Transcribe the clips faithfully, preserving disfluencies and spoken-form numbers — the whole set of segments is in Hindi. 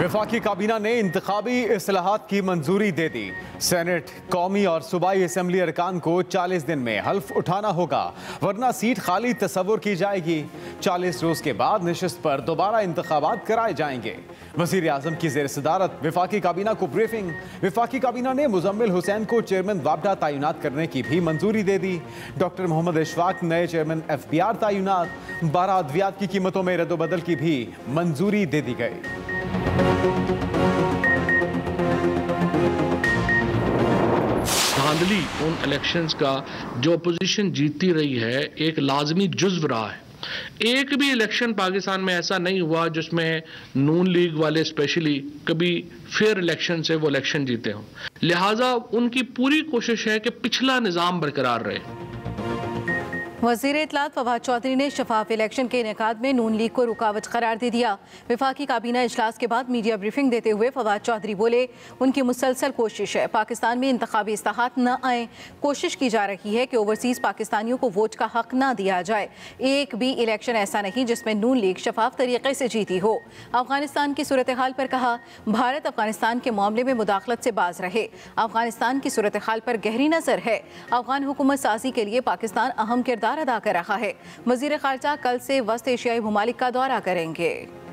वफाकी काबीना ने इंतखाबी इस्लाहात की मंजूरी दे दी। सेनेट, कौमी और सूबाई असम्बली अरकान को चालीस दिन में हल्फ उठाना होगा, वरना सीट खाली तस्वुर की जाएगी। चालीस रोज के बाद नशिस्त पर दोबारा इंतखाबात कराए जाएंगे। वजीर आजम की जेर सदारत वफाकी काबीना को ब्रीफिंग। वफाकी काबीना ने मुजम्मिल हुसैन को चेयरमैन वापडा तैनात करने की भी मंजूरी दे दी। डॉक्टर मोहम्मद इशफाक नए चेयरमैन एफ पी आर तैनात। बारह अद्वियात की कीमतों में रद्दोबदल की भी मंजूरी दे दी गई। धांधली उन इलेक्शंस का जो अपोजिशन जीतती रही है एक लाजमी जुज्व रहा है। एक भी इलेक्शन पाकिस्तान में ऐसा नहीं हुआ जिसमें नून लीग वाले स्पेशली कभी फेयर इलेक्शन से वो इलेक्शन जीते हों। लिहाजा उनकी पूरी कोशिश है कि पिछला निज़ाम बरकरार रहे। वज़ीर इत्तलात फवाद चौधरी ने शफाफ इलेक्शन के इनेकाद में नून लीग को रुकावट करार दे दिया। वफाकी काबीना इजलास के बाद मीडिया ब्रीफिंग देते हुए फवाद चौधरी बोले, उनकी मुसलसल कोशिश है पाकिस्तान में इंतखाबी इस्लाहात न आए। कोशिश की जा रही है कि ओवरसीज़ पाकिस्तानियों को वोट का हक न दिया जाए। एक भी इलेक्शन ऐसा नहीं जिसमें नून लीग शफाफ तरीके से जीती हो। अफगानिस्तान की सूरत हाल पर कहा, भारत अफगानिस्तान के मामले में मुदाखलत से बाज रहे। अफगानिस्तान की सूरत हाल पर गहरी नजर है। अफगान हुकूमत साजी के लिए पाकिस्तान अहम किरदार अदा कर रहा है। वजीर खारजा कल से वस्त एशियाई ममालिक का दौरा करेंगे।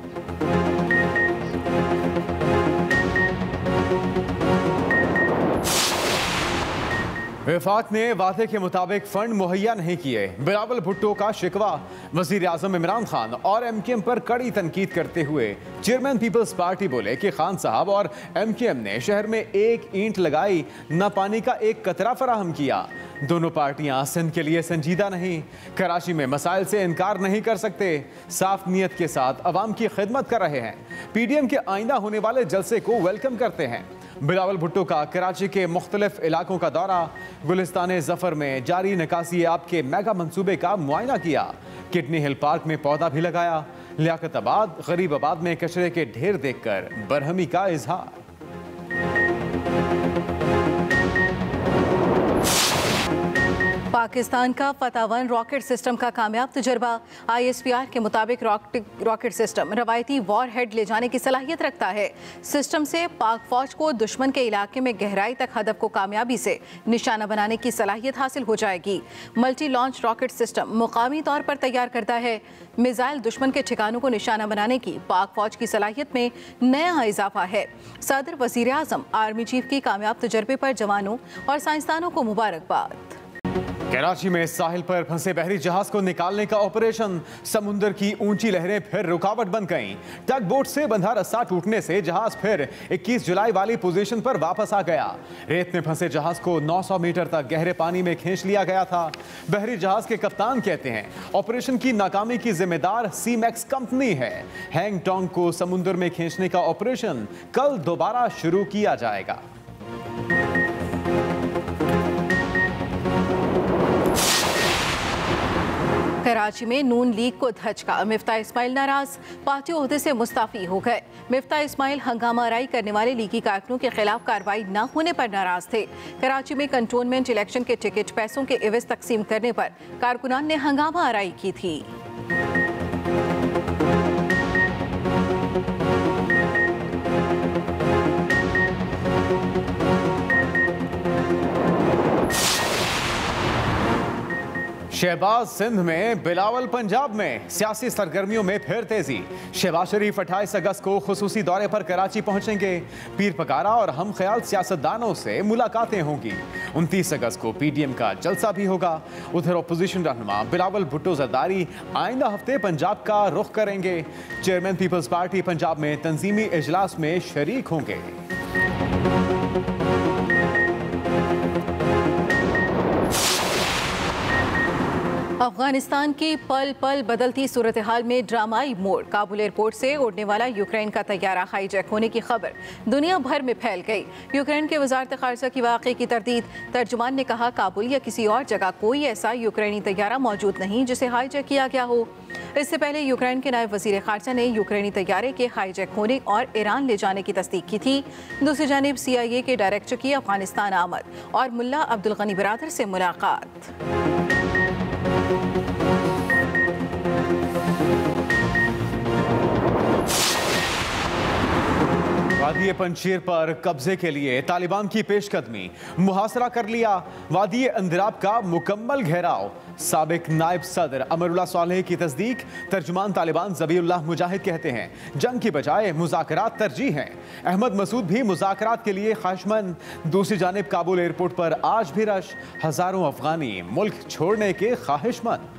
वफाक ने वादे के मुताबिक फंड मुहैया नहीं किए। बिलावल भुट्टो का शिकवा। वजीर आजम इमरान खान और एम के एम पर कड़ी तनकीद करते हुए चेयरमैन पीपल्स पार्टी बोले कि खान साहब और एम के एम ने शहर में एक ईंट लगाई, न पानी का एक कतरा फराहम किया। दोनों पार्टियां सिंध के लिए संजीदा नहीं, कराची में मसाइल से इनकार नहीं कर सकते, साफ नीयत के साथ अवाम की खिदमत कर रहे हैं। पी डी एम के आइंदा होने वाले जलसे को वेलकम करते हैं। बिलावल भुट्टो का कराची के मुख्तलिफ इलाकों का दौरा। गुलिस्तान जफर में जारी निकासी आब के मेगा मंसूबे का मुआयना किया। किडनी हिल पार्क में पौधा भी लगाया। लियाकताबाद गरीबाबाद में कचरे के ढेर देखकर बरहमी का इजहार। पाकिस्तान का फतह वन रॉकेट सिस्टम का कामयाब तजर्बा। आई एस पी आर के मुताबिक रॉकेट सिस्टम रवायती वॉर हेड ले जाने की सलाहियत रखता है। सिस्टम से पाक फौज को दुश्मन के इलाके में गहराई तक हदफ को कामयाबी से निशाना बनाने की सलाहियत हासिल हो जाएगी। मल्टी लॉन्च रॉकेट सिस्टम मुकामी तौर पर तैयार करता है। मिसाइल दुश्मन के ठिकानों को निशाना बनाने की पाक फौज की सलाहियत में नया इजाफा है। सदर वजीर आजम आर्मी चीफ की कामयाब तजर्बे पर जवानों और साइंसदानों को मुबारकबाद। कराची में साहिल पर फंसे बहरी जहाज को निकालने का ऑपरेशन। समुद्र की ऊंची लहरें फिर रुकावट बन गईं। टग बोट से बंधा रस्सा टूटने से जहाज फिर इक्कीस जुलाई वाली पोजीशन पर वापस आ गया। रेत में फंसे जहाज को नौ सौ मीटर तक गहरे पानी में खींच लिया गया था। बहरी जहाज के कप्तान कहते हैं ऑपरेशन की नाकामी की जिम्मेदार सी मैक्स कंपनी है। हैंग टोंग को समुद्र में खींचने का ऑपरेशन कल दोबारा शुरू किया जाएगा। कराची में नून लीग को धचका। मिफ्ता इस्माइल नाराज, पार्टी ओहदे से मुस्ताफी हो गए। मिफ्ता इस्माइल हंगामा आराई करने वाले लीगी कारकुनों के खिलाफ कार्रवाई न होने पर नाराज थे। कराची में कंटोनमेंट इलेक्शन के टिकट पैसों के एवज तकसीम करने पर कारकुनान ने हंगामा आराई की थी। शहबाज सिंध में, बिलावल पंजाब में। सियासी सरगर्मियों में फिर तेजी। शहबाज शरीफ अट्ठाईस अगस्त को खुसूसी दौरे पर कराची पहुंचेंगे। पीर पकारा और हम ख्याल सियासतदानों से मुलाकातें होंगी। उनतीस अगस्त को पी डी एम का जलसा भी होगा। उधर अपोजिशन रहनुमा बिलावल भुट्टो जरदारी आइंदा हफ्ते पंजाब का रुख करेंगे। चेयरमैन पीपल्स पार्टी पंजाब में तंजीमी इजलास में शरीक होंगे। अफगानिस्तान की पल पल बदलती सूरत हाल में ड्रामाई मोड़। काबुल एयरपोर्ट से उड़ने वाला यूक्रेन का तैयारा हाईजैक होने की खबर दुनिया भर में फैल गई। यूक्रेन के वजारत खारजा की वाक़े की तरदीद। तर्जुमान ने कहा, काबुल या किसी और जगह कोई ऐसा यूक्रेनी तैयारा मौजूद नहीं जिसे हाईजैक किया गया हो। इससे पहले यूक्रेन के नायब वजीर खारजा ने यूक्रेनी तैयारे के हाईजैक होने और ईरान ले जाने की तस्दीक की थी। दूसरी जानिब सी आई ए के डायरेक्टर की अफगानिस्तान आमद और मुल्ला अब्दुल गनी बिरादर से मुलाकात। वादी पंजशीर पर कब्जे के लिए तालिबान की पेशकदमी, मुहासरा कर लिया वादी अंदिराब का मुकम्मल घेराव। साबिक नायब सदर अमरुल्लाह सालेह की तस्दीक। तर्जुमान तालिबान ज़बीउल्लाह मुजाहिद कहते हैं जंग की बजाय मुज़ाकरात तरजीह हैं। अहमद मसूद भी मुज़ाकरात के लिए ख्वाहिशमंद। दूसरी जानिब काबुल एयरपोर्ट पर आज भी रश, हजारों अफगानी मुल्क छोड़ने के ख्वाहिशमंद।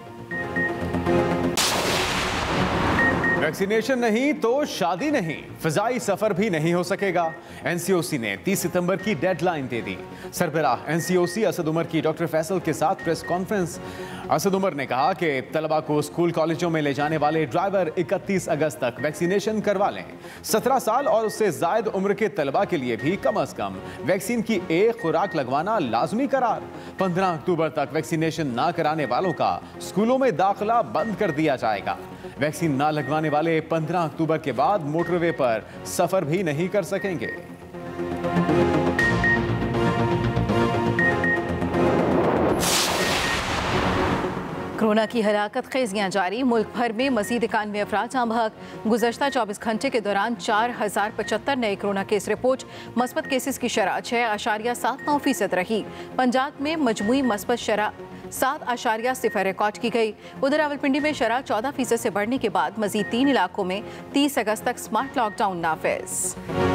वैक्सीनेशन नहीं तो शादी नहीं, फिजाई सफर भी नहीं हो सकेगा। एनसीओसी ने तीस सितंबर की डेडलाइन दे दी। सरबराह एनसीओसी असद उमर की डॉक्टर फैसल के साथ प्रेस कॉन्फ्रेंस। असद उमर ने कहा कि तलबा को स्कूल कॉलेजों में ले जाने वाले ड्राइवर इकतीस अगस्त तक वैक्सीनेशन करवा लें। सत्रह साल और उससे जायद उम्र के तलबा के लिए भी कम अज कम वैक्सीन की एक खुराक लगवाना लाजमी करार। पंद्रह अक्टूबर तक वैक्सीनेशन ना कराने वालों का स्कूलों में दाखिला बंद कर दिया जाएगा। वैक्सीन ना लगवाने वाले पंद्रह अक्टूबर के बाद मोटरवे पर सफर भी नहीं कर सकेंगे। कोरोना की हलाकत खेजियाँ जारी। मुल्क भर में मजीद इक्यानवे अफराद जाँ बहक। गुज़श्ता चौबीस घंटे के दौरान चार हजार पचहत्तर नए कोरोना केस रिपोर्ट। मस्बत केसेस की शरह छः आशारिया सात नौ फीसद रही। पंजाब में मजमूई मस्बत शरह सात आशारिया सिफर रिकॉर्ड की गई। उधर रावलपिंडी में शरह चौदह फीसद से बढ़ने के बाद मजीद तीन इलाकों में तीस अगस्त तक स्मार्ट लॉकडाउन नाफिज।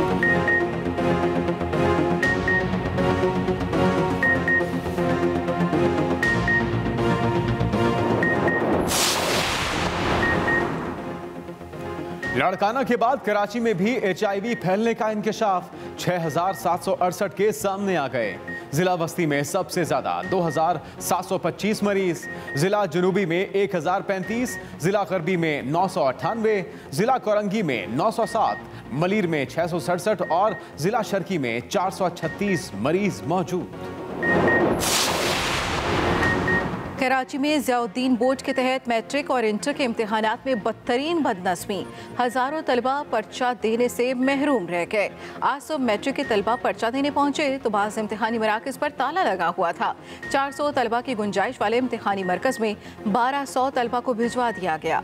लड़काना के बाद कराची में भी एचआईवी फैलने का इंकशाफ। छह हजार सात सौ अड़सठ केस सामने आ गए। जिला बस्ती में सबसे ज्यादा दो हजार सात सौ पच्चीस मरीज। जिला जनूबी में एक हजार पैंतीस, जिला गरबी में नौ सौ अट्ठानवे, जिला कोरंगी में नौ सौ सात, मलीर में छह सौ सड़सठ और जिला शर्की में चार सौ छत्तीस मरीज मौजूद। कराची में ज़ियाउद्दीन बोर्ड के तहत मैट्रिक और इंटर के इम्तिहानात में बदतरीन बदनस्मी। हजारों तलबा पर्चा देने से महरूम रह गए। आज सुबह मैट्रिक के तलबा पर्चा देने पहुंचे तो बाज़ इम्तिहानी मराकज़ पर ताला लगा हुआ था। चार सौ तलबा की गुंजाइश वाले इम्तिहानी मरकज़ में बारह सौ तलबा को भिजवा दिया गया।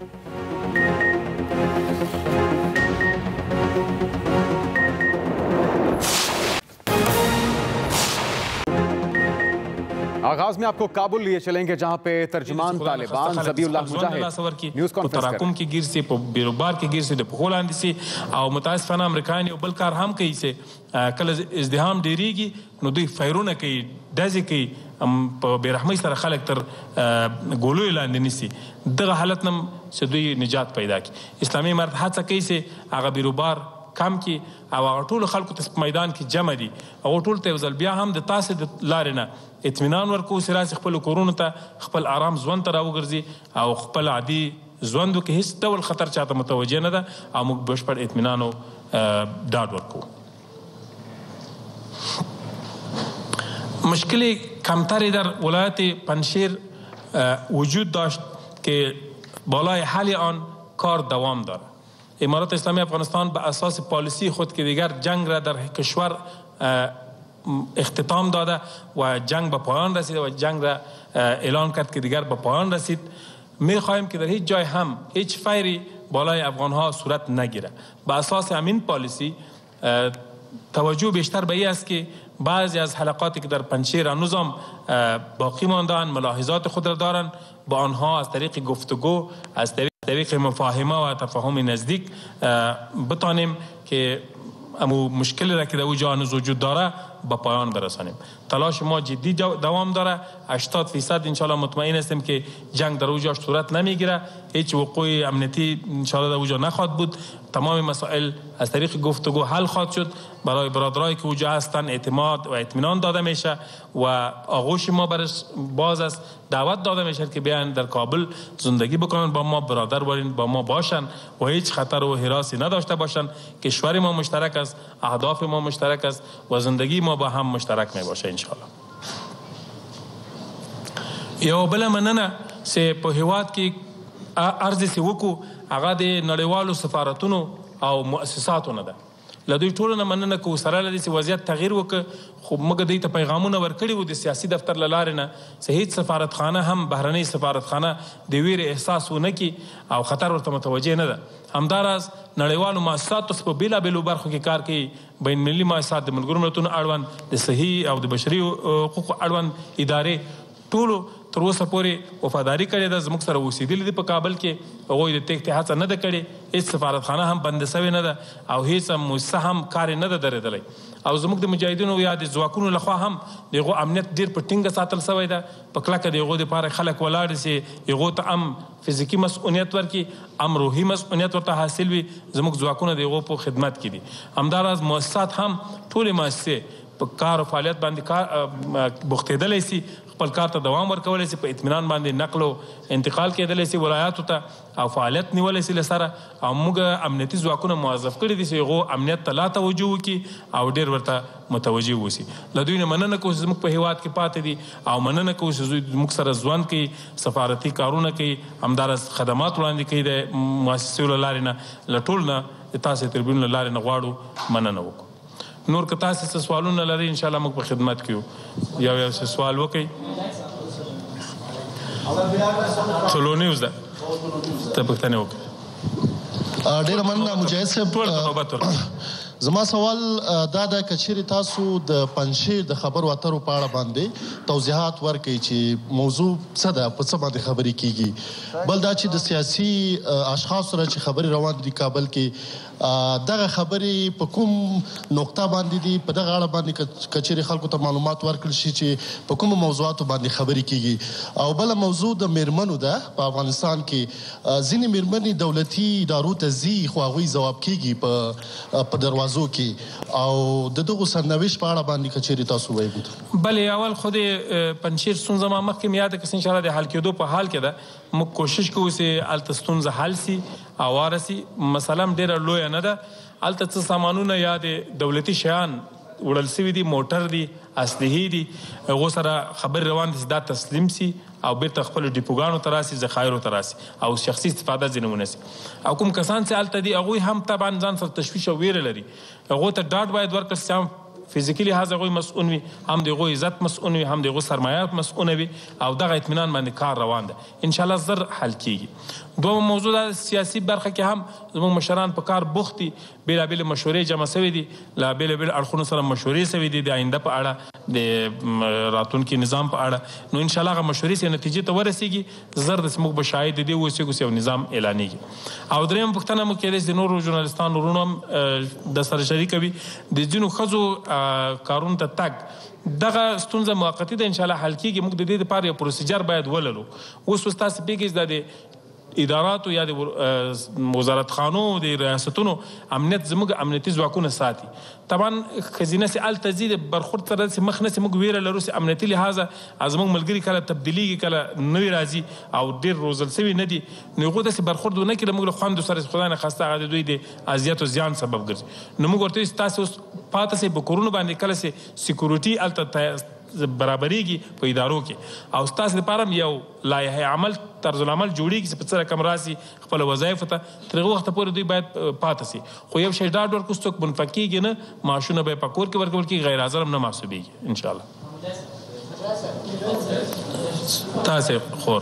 आगाज में आपको काबुल लिए चलेंगे जहां पे तर्जुमान तालिबान ज़बीउल्लाह मुजाहिद न्यूज़ कॉन्फ्रेंस तराकुम की गिर से बेरोबार की गिर से पोलांड से और मुतासिफाना अमेरिकान बल कार हम कई से कल इज़्दिहाम डेरीगी नो दुई फैरोना कई डजे कई बेरहमी सर खलक तर गोलो लांदे निसी दगा हालत नम से दुई निजात पैदा की। इस्लामी मर्द हादसा कई से आगा बेरोबार काम की और टूल खल्क मैदान की जमा दी और टूल तेवजल बिया हम द तासे लारेना इत्मीनान वर्को सिरास खपल कोरोना ता खपल आराम ज़वन तरा वगर्जी और खपल आदि ज़वन के हिस्स दवल खतर चाहता मुतवज्जे न था और मुक बश पर इत्मीनान और डाड वर्को मुश्किलें कमतर इधर वलायत पंजशीर वजूद दाश्त के बालाए हाली आन कार दवाम दार। इमारत इस्लामी अफगानिस्तान बअसास पॉलिसी खुद के दिगर जंग را در کشور اختتام داده و جنگ به پایان رسید و جنگ را اعلان کرد که دیگر به پایان رسید. می خواهیم که در هیچ جای هم هیچ فیری بالای افغان ها صورت نگیره. به اساس همین پالیسی توجه بیشتر به این است که بعضی از حلقاتی که در پنجشیر هنوزم باقی ماندن ملاحظات خود را دارند با آنها از طریق گفتگو از طریق طریق مفاهمه و تفاهم نزدیک بتانیم که امو مشکلی را که در اونجا هنوز وجود داره با پایان برسانیم. تلاش ما جدی دوام داره. هشتاد فیصد انشالله مطمئن هستیم که جنگ در اونجا صورت نمیگیره. هیچ وقوع امنیتی انشالله در اونجا نخواهد بود. تمام مسائل از طریق گفتگو حل خواهد شد. برای برادرایی که اونجا هستن اعتماد و اطمینان داده میشه و آغوش ما برش باز است. دعوت داده میشه که بیان در کابل زندگی بکنن با ما برادر باشن با ما باشن و هیچ خطر و هراسی نداشته باشن. کشور ما مشترک است، اهداف ما مشترک است و زندگی ما با هم مشترک می باشه ان شاء الله. یو بل مننه سه په هواد کې ارزه سی وکو هغه د نړیوالو سفارتونو او مؤسساتو نه ده. له دوی ټولو نه مننه کوو سره له دې چې وضعیت تغییر وکړ خو موږ دوی ته پیغامونه ورکړي وو د سیاسي دفتر له لارې نه چې هېڅ سفارتخانه هم بهرنۍ سفارتخانه د ویرې احساس ونه کړي او خطر ورته متوجه نه ده. همداراز نړیوالو مؤسساتو په بېلابېلو برخو کې کار کوي. بین المللي مؤسسات د ملګرو ملتونو اړوند د صحي او د بشري حقوقو اړوند ادارې ټولو تر اوسه پورې وفاداري کړې ده. زموږ سره اوسېدلي دي په کابل کې، هغوی د تېښتې هڅه نه ده کړې، هېڅ سفارتخانه هم بنده سوې نه ده او هېڅ مؤسسه هم کار یې نه ده درېدلی. او زموږ د مجاهدینو یا د ځواکونو لخوا هم د هغو امنیت ډېر په ټینګه ساتل سوی ده. په کلکه د هغو دپاره خلک ولاړ سي، هغو ته هم فزیکي مسؤلیت ورکړي، هم روحي مسؤلیت ورته حاصل وي. زموږ ځواکونه د هغو په خدمت کې دي. همداراز مؤسسات هم ټولې مؤسسې په کار او فعالیت باندې کار بوختېدلی سي، خپل کار ته دوام ورکولی سي، په اطمینان باندې نقل او انتقال کېدلی سي ولایاتو ته او فعالیت نیولی سي له سره. او موږ امنیتي ځواکونه موظف کړي دي چې هغو امنیت ته لا توجه وکړي او ډېر ورته متوجه اوسي. له دوی نه مننه کوو چې زموږ په هېواد کې پاتې دي او مننه کوو چې دوی موږ سره ژوند کوي، سفارتي کارونه کوي، همداراز خدمات وړاندې کوي د مؤسسو له لارې نه. له ټول نه د تاسې تربیون له لارې نه غواړو مننه وکړو. نور که تاسې څه سوالونه لرئ انشاءالله موږ په خدمت کې یو. یو یو څه سوال وکړئ. ټولو نیوز ده ته پوښتنې وکړئ. ډېره مننه مجاهد صاحب. ټول ته نوبت ورکړئ. زما سوال دا ده که چیرې تاسو د پنجشیر د خبرو اترو په اړه باندې توضیحات ورکړئ چې موضوع څه ده، په څه باندې خبرې کیږي. بل دا چې د سیاسي اشخاصو سره چې خبرې روان دي کابل کې، دغه خبرې په کوم نقطه باندې دي، په دغه اړه باندې که چیرې خلکو ته معلومات ورکړل شي چې په کومو موضوعاتو باندې خبرې کیږي. او بله موضوع د میرمنو ده په افغانستان کې. ځینې میرمنې دولتي ادارو ته ځي خو هغوی ځواب کیږي په په دروازو کې، او د دغو سرنوشت په اړه باندې که چیرې تاسو وایي. بلې اول خو د پنجشیر ستونزه ما مخکې مې یاده کړه، انشاءالله د حل کېدو په حال کې ده. موږ کوشش کوو چې هلته ستونزه حل سي او وارسي. مسله هم ډېره لویه نه ده. هلته څه سامانونه یا د دولتي شیان وړل سوي دي، موټر دي، اسلحې دي، هغو سره خبرې روان دي چې دا تسلیم سي او بیرته خپلو ډیپوګانو ته راسي، ذخایرو ته راسي او شخصي استفاده ځینې ونسي. او کوم کسان چې هلته دي هغوی هم طبعا ځان سره تشویش او ویره لري. هغو ته ډاډ باید ورکړل سي چې هم فزیکي لحاظ هغوی مسؤل وي، هم د هغوی عزت مسؤل وي، هم د هغوی سرمایه مسؤله وي او دغه اطمینان باندې کار روان ده. انشاءالله زر حل کیږي. دویمه موضوع دا سیاسي برخه کې هم زموږ مشران په کار بوخت دي، بېلابېلې مشورې جمع سوي دي، له بېلابېلو اړخونو سره مشورې سوي دي د آینده په اړه، د راتلونکي نظام په اړه. نو انشاءالله هغه مشورې چې نتیجې ته ورسېږي زر داسې موږ به شاهد د دې اوسېږو چې یو نظام اعلانېږي. او درېیمه پوښتنه موږ کېدای شي د نورو ژورنالستانو ورونو هم د سره شریکوي. د ځینو ښځو کارونو ته تګ دغه ستونزه موقتي ده، انشاءالله حل کېږي. موږ د دې دپاره یو پروسیجر باید ولرو. اوس اوس تاسې پوهېږئ دا د اداراتو یا د وزارتخانو د ریاستونو امنیت زموږ امنیتي ځواکونه ساتي. طبعا ښځینه چې هلته ځي د برخورد سره داسې مخ نه سي، موږ ویره لرو چې امنیتي لحاظه زموږ ملګري کله تبدیلېږي، کله نوي راځي او ډېر روزل سوي نه دي، نو هغوی داسې برخورد ونه کړي موږ له خویندو سره چې خدای نخواسته هغه د دوی د اذیت او زیان سبب ګرځي. نو موږ ورته وایو چې تاسې اوس پاته سئ په کورونو باندې، کله چې سیکورټي هلته برابرېږي په ادارو کې او ستاسو لپاره هم یو لایحه عمل طرز العمل جوړېږي چې په څه رقم راسي خپلو وظایفو ته. تر هغه وخته پورې دوی باید پاته سي. خو یو شی ډاډ ورکړو څوک منفعه کېږي نه، معاشونه به یې په کور کې ورکول کېږي، غیر حاضر هم نه محسوبېږي انشاءالله. تاسې خور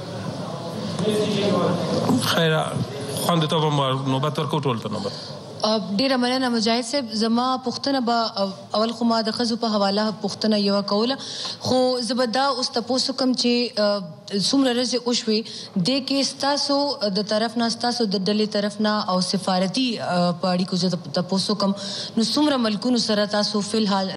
خیر خوندو ته به نوبت ورکوو، ټولو ته نوبت. ډیره مننه مجاهد صاحب. زما پوښتنه به اول خو ما د ښځو په حواله پوښتنه یوه کوله، خو زه به دا اوس تپوس وکړم چې څومره ورځې وشوې دې کې ستاسو د طرف نه، ستاسو د ډلې طرف نه او سفارتي په اړیکو زه تپوس وکړم، نو څومره ملکونو سره تاسو فی الحال